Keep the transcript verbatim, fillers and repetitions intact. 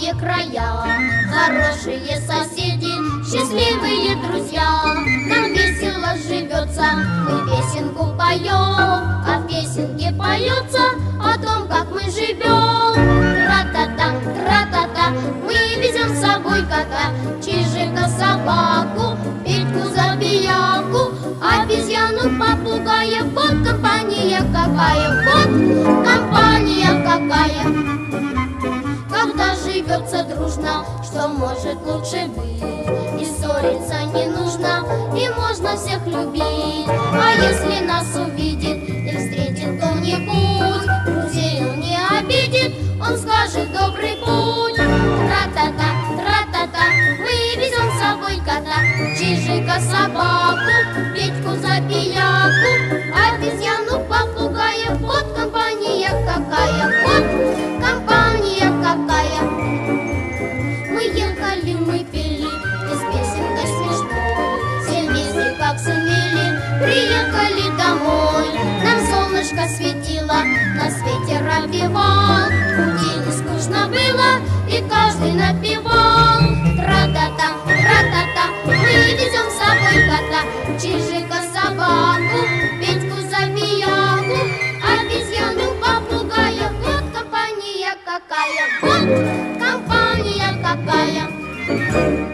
далекие края. Хорошие соседи, счастливые друзья. Нам весело живется, мы песенку поем, а в песенке поется о том, как мы живем. Тра-та-та, тра-та-та, мы везем с собой кота, чижика, собаку, Петьку, забияку, обезьяну, попугая. Вот компания какая, вот компания какая. Когда живется дружно, что может лучше быть? И ссориться не нужно, и можно всех любить. А если нас увидит и встретит кто-нибудь, друзей он не обидит, он скажет добрый путь. Тра-та-та, тра-та-та, мы везем с собой кота, чижика, собаку, Петьку, забияку, обезьяну, попугая. Вот компания какая, вот компания какая. Мы ехали, мы пели, и с песенкой смешной, все вместе как сумели, приехали домой. Нам солнышко светило, на свете ропевал, пути не скучно было, и каждый напевал. Тра-та-та, тра-та-та, мы везем с собой кота, чижика, собаку, Петьку, забияку, обезьяну, попугая. Вот компания какая, вот компания какая.